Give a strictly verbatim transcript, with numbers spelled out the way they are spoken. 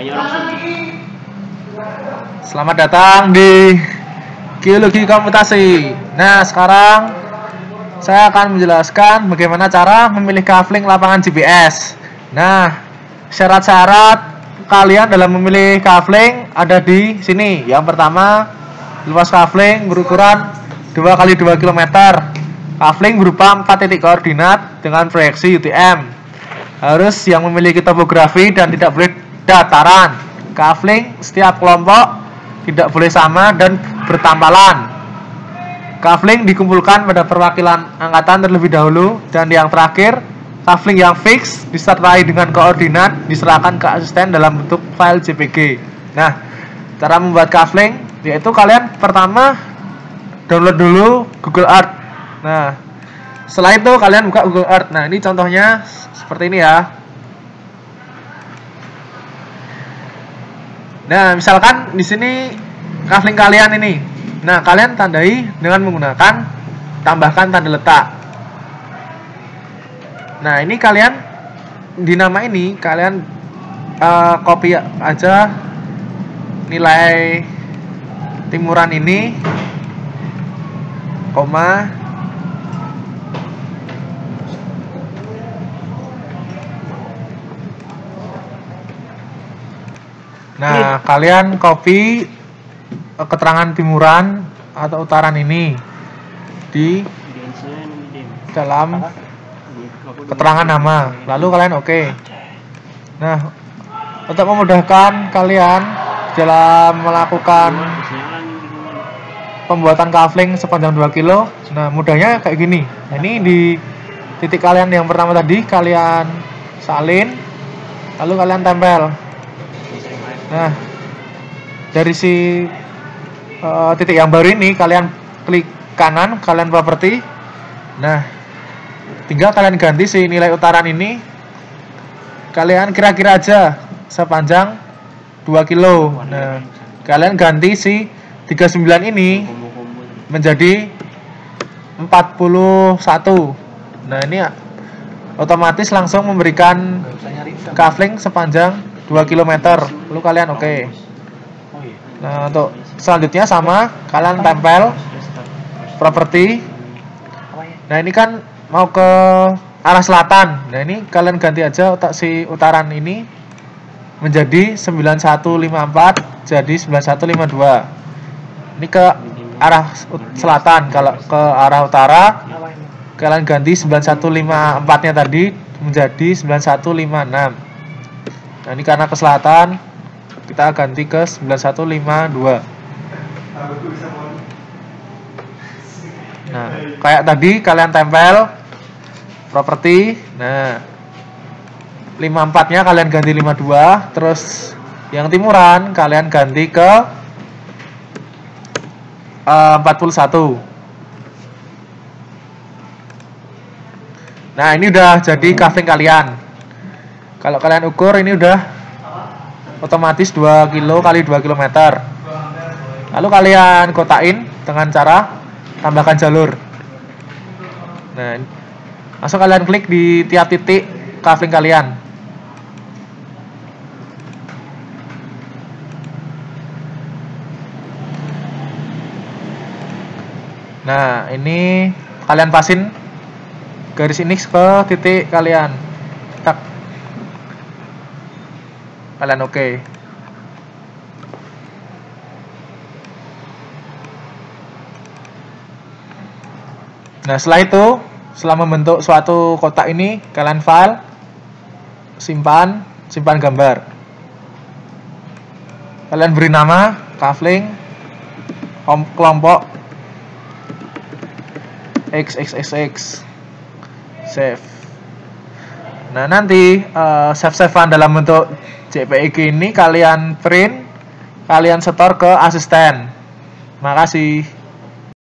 Selamat datang di Geologi Komputasi. Nah, sekarang saya akan menjelaskan bagaimana cara memilih kafling lapangan G P S. Nah, syarat-syarat kalian dalam memilih kafling ada di sini. Yang pertama, luas kafling berukuran dua kali dua kilometer. Kafling berupa empat titik koordinat dengan proyeksi U T M. Harus yang memiliki topografi dan tidak boleh dataran. Kafling setiap kelompok tidak boleh sama dan bertampalan. Kafling dikumpulkan pada perwakilan angkatan terlebih dahulu, dan yang terakhir, kafling yang fix disertai dengan koordinat diserahkan ke asisten dalam bentuk file J P G. Nah, cara membuat kafling yaitu kalian pertama download dulu Google Earth. Nah, setelah itu kalian buka Google Earth. Nah, ini contohnya seperti ini ya. Nah, misalkan di sini kafling kalian ini. Nah, kalian tandai dengan menggunakan tambahkan tanda letak. Nah, ini kalian di nama ini kalian uh, copy aja nilai timuran ini, koma, nah, kalian copy keterangan timuran atau utaran ini di dalam keterangan nama, lalu kalian oke. Okay. Nah, untuk memudahkan kalian dalam melakukan pembuatan kafling sepanjang dua kilo, nah mudahnya kayak gini. Nah, ini di titik kalian yang pertama tadi kalian salin, lalu kalian tempel. Nah, dari si uh, titik yang baru ini kalian klik kanan, kalian properti. Nah, tinggal kalian ganti si nilai utaran ini. Kalian kira-kira aja sepanjang dua kilo. Nah, kalian ganti si tiga puluh sembilan ini menjadi empat puluh satu. Nah, ini otomatis langsung memberikan kafling sepanjang dua kilometer. Lalu kalian oke. Okay. Nah, untuk selanjutnya sama, kalian tempel properti. Nah, ini kan mau ke arah selatan. Nah, ini kalian ganti aja otak si utaran ini menjadi sembilan satu lima empat jadi sembilan satu lima dua. Ini ke arah selatan. Kalau ke arah utara kalian ganti sembilan satu lima empat nya tadi menjadi sembilan satu lima enam. Nah, ini karena ke selatan, kita ganti ke sembilan satu lima dua. Nah, kayak tadi kalian tempel properti. Nah, lima empat nya kalian ganti lima dua. Terus yang timuran kalian ganti ke uh, empat puluh satu. Nah, ini udah jadi kafling kalian. Kalau kalian ukur ini udah otomatis dua kilo kali dua kilometer. Lalu kalian kotain dengan cara tambahkan jalur. Nah, langsung kalian klik di tiap titik kafling kalian. Nah, ini kalian pasin garis ini ke titik kalian. Tak. Kalian oke. Okay. Nah, setelah itu, setelah membentuk suatu kotak ini, kalian file, simpan, simpan gambar. Kalian beri nama kafling kelompok X X X X. Save. Nah, nanti uh, save-savean dalam bentuk J P G ini kalian print, kalian setor ke asisten. Makasih.